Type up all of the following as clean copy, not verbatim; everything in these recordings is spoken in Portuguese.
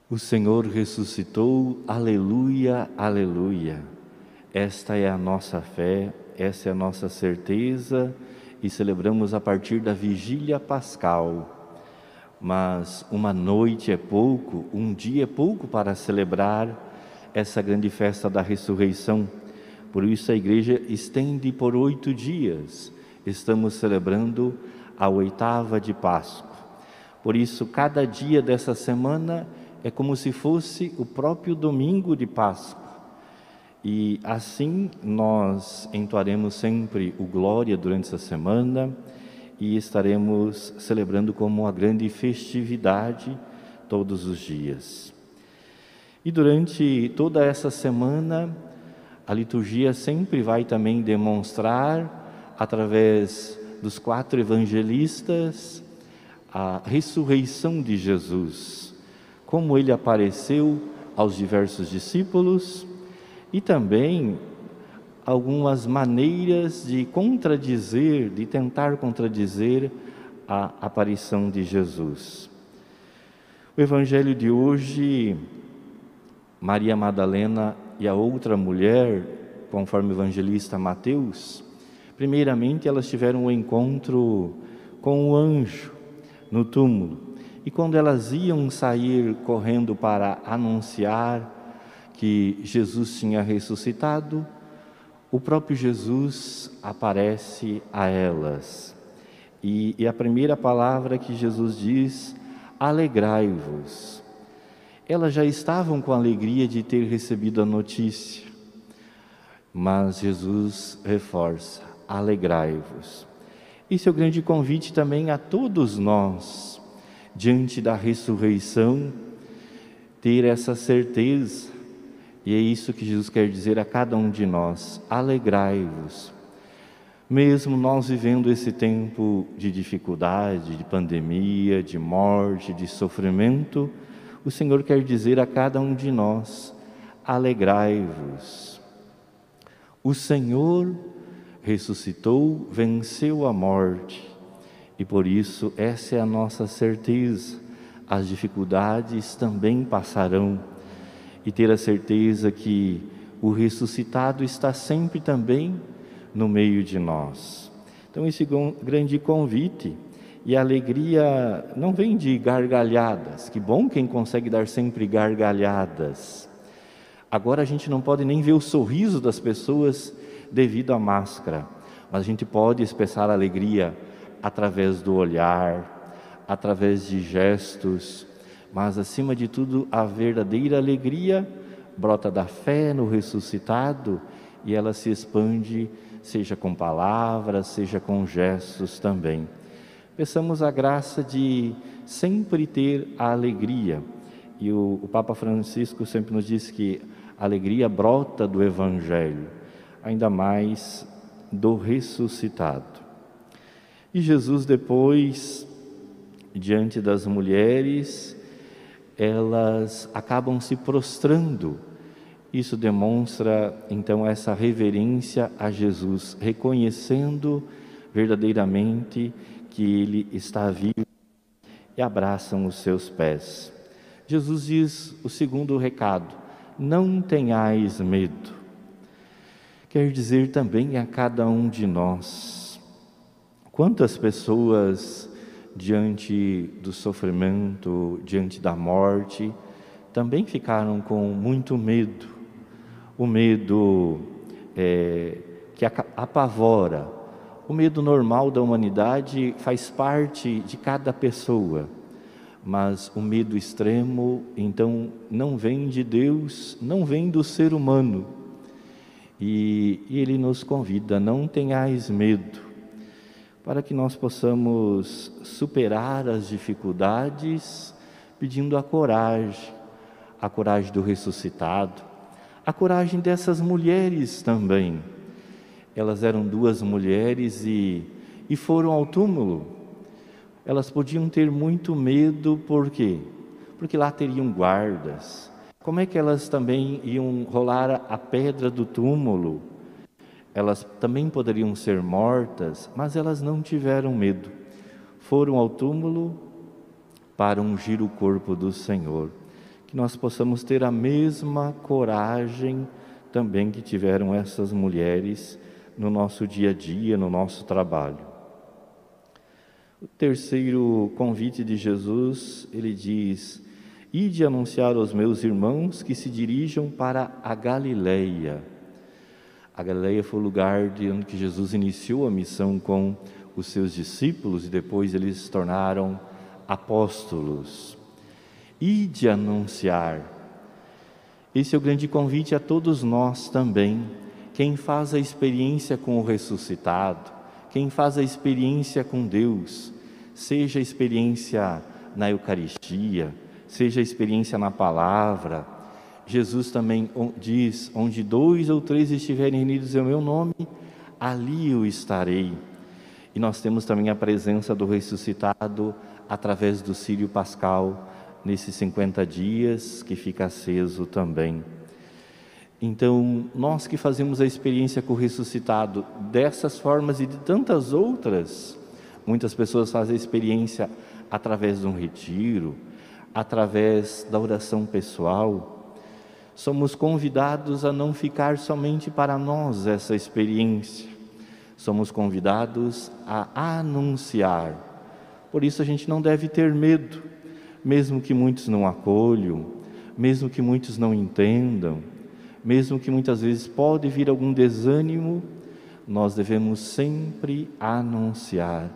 O Senhor ressuscitou, aleluia, aleluia. Esta é a nossa fé, essa é a nossa certeza e celebramos a partir da vigília pascal. Mas uma noite é pouco, um dia é pouco para celebrar essa grande festa da ressurreição. Por isso a igreja estende por 8 dias. Estamos celebrando a 8ª de Páscoa. Por isso cada dia dessa semana é como se fosse o próprio domingo de Páscoa. E assim nós entoaremos sempre o Glória durante essa semana e estaremos celebrando como uma grande festividade todos os dias. E durante toda essa semana, a liturgia sempre vai também demonstrar, através dos 4 evangelistas, a ressurreição de Jesus, como ele apareceu aos diversos discípulos e também algumas maneiras de contradizer, de tentar contradizer a aparição de Jesus. O evangelho de hoje, Maria Madalena e a outra mulher, conforme o evangelista Mateus, primeiramente elas tiveram um encontro com o anjo no túmulo. E quando elas iam sair correndo para anunciar que Jesus tinha ressuscitado, o próprio Jesus aparece a elas. E a primeira palavra que Jesus diz: alegrai-vos. Elas já estavam com alegria de ter recebido a notícia, mas Jesus reforça: alegrai-vos. Esse é o grande convite também a todos nós, diante da ressurreição, ter essa certeza. E é isso que Jesus quer dizer a cada um de nós: alegrai-vos. Mesmo nós vivendo esse tempo de dificuldade, de pandemia, de morte, de sofrimento, o Senhor quer dizer a cada um de nós: alegrai-vos. O Senhor ressuscitou, venceu a morte, e por isso essa é a nossa certeza. As dificuldades também passarão, e ter a certeza que o ressuscitado está sempre também no meio de nós. Então esse grande convite, e a alegria não vem de gargalhadas. Que bom quem consegue dar sempre gargalhadas. Agora a gente não pode nem ver o sorriso das pessoas devido à máscara, mas a gente pode expressar alegria através do olhar, através de gestos, mas acima de tudo a verdadeira alegria brota da fé no ressuscitado e ela se expande, seja com palavras, seja com gestos também. Peçamos a graça de sempre ter a alegria. E o Papa Francisco sempre nos diz que a alegria brota do Evangelho, ainda mais do ressuscitado. E Jesus depois, diante das mulheres, elas acabam se prostrando. Isso demonstra então essa reverência a Jesus, reconhecendo verdadeiramente que Ele está vivo, e abraçam os seus pés. Jesus diz o segundo recado: não tenhais medo. Quer dizer também a cada um de nós. Quantas pessoas, diante do sofrimento, diante da morte, também ficaram com muito medo. O medo que apavora. O medo normal da humanidade faz parte de cada pessoa, mas o medo extremo, então, não vem de Deus, não vem do ser humano. E Ele nos convida: não tenhais medo, para que nós possamos superar as dificuldades, pedindo a coragem do ressuscitado, a coragem dessas mulheres também. Elas eram 2 mulheres e foram ao túmulo. Elas podiam ter muito medo, por quê? Porque lá teriam guardas. Como é que elas também iam rolar a pedra do túmulo? Elas também poderiam ser mortas, mas elas não tiveram medo. Foram ao túmulo para ungir o corpo do Senhor. que nós possamos ter a mesma coragem também que tiveram essas mulheres no nosso dia a dia, no nosso trabalho. O terceiro convite de Jesus, ele diz: ide anunciar aos meus irmãos que se dirijam para a Galileia. A Galileia foi o lugar de onde Jesus iniciou a missão com os seus discípulos e depois eles se tornaram apóstolos. Ide anunciar. Esse é o grande convite a todos nós também. Quem faz a experiência com o ressuscitado, quem faz a experiência com Deus, seja a experiência na Eucaristia, seja a experiência na palavra. Jesus também diz: onde 2 ou 3 estiverem reunidos em meu nome, ali eu estarei. E nós temos também a presença do ressuscitado através do Círio Pascal, nesses 50 dias que fica aceso também. Então, nós que fazemos a experiência com o ressuscitado dessas formas e de tantas outras, muitas pessoas fazem a experiência através de um retiro, através da oração pessoal. Somos convidados a não ficar somente para nós essa experiência. Somos convidados a anunciar. Por isso a gente não deve ter medo, mesmo que muitos não acolham, mesmo que muitos não entendam, mesmo que muitas vezes pode vir algum desânimo, nós devemos sempre anunciar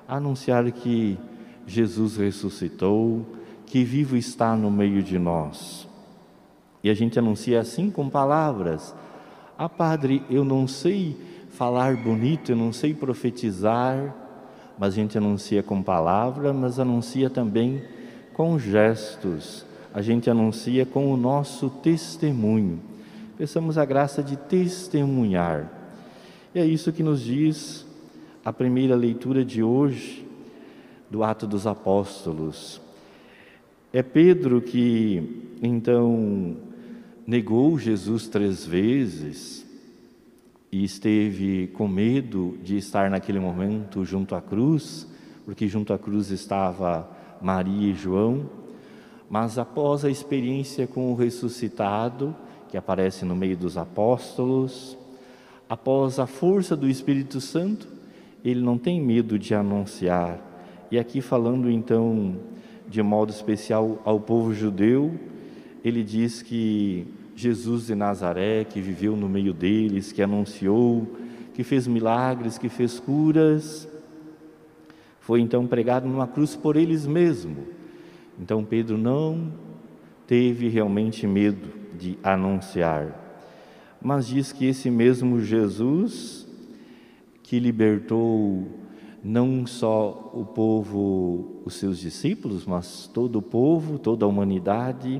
que Jesus ressuscitou, que vivo está no meio de nós. E a gente anuncia assim com palavras. Ah, padre, eu não sei falar bonito, eu não sei profetizar, mas a gente anuncia com palavra, mas anuncia também com gestos, a gente anuncia com o nosso testemunho. Peçamos a graça de testemunhar. E é isso que nos diz a primeira leitura de hoje do Atos dos Apóstolos. É Pedro que então negou Jesus 3 vezes e esteve com medo de estar naquele momento junto à cruz, porque junto à cruz estava Maria e João. Mas após a experiência com o ressuscitado, que aparece no meio dos apóstolos, após a força do Espírito Santo, ele não tem medo de anunciar. E aqui falando então de modo especial ao povo judeu, ele diz que Jesus de Nazaré, que viveu no meio deles, que anunciou, que fez milagres, que fez curas, foi então pregado numa cruz por eles mesmos. Então Pedro não teve realmente medo de anunciar, mas diz que esse mesmo Jesus que libertou não só o povo, os seus discípulos, mas todo o povo, toda a humanidade,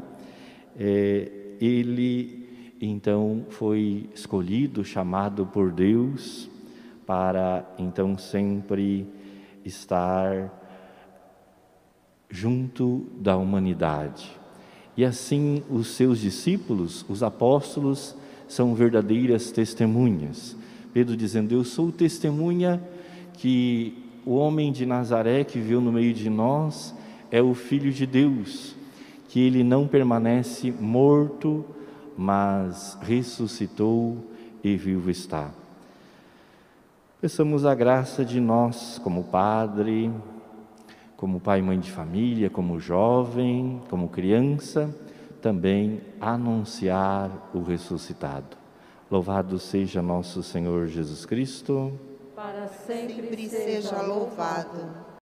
ele então foi escolhido, chamado por Deus para então sempre estar junto da humanidade. E assim os seus discípulos, os apóstolos, são verdadeiras testemunhas. Pedro dizendo: eu sou testemunha que o homem de Nazaré que viveu no meio de nós é o Filho de Deus, que ele não permanece morto, mas ressuscitou e vivo está. Peçamos a graça de nós, como padre, como pai e mãe de família, como jovem, como criança, também anunciar o ressuscitado. Louvado seja nosso Senhor Jesus Cristo. Para sempre seja louvado.